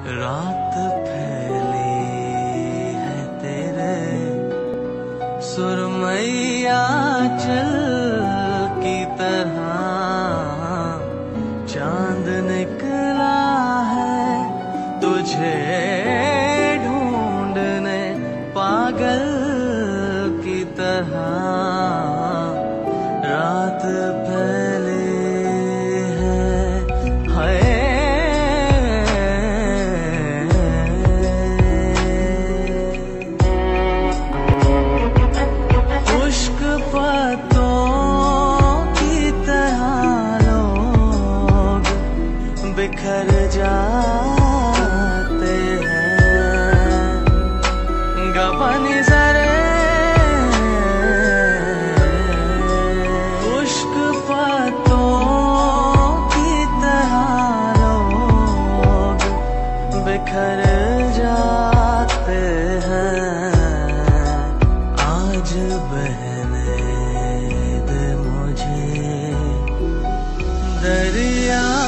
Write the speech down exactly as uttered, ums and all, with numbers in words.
रात फैली है तेरे सुरमई आंचल की तरह, चांद निकला है तुझे ढूंढने पागल की तरह। रात फैली बिखर जाते हैं गबनी सरे खुश्क पत्तों की तरह लोग बिखर जाते हैं। आज बहने दे मुझे दरिया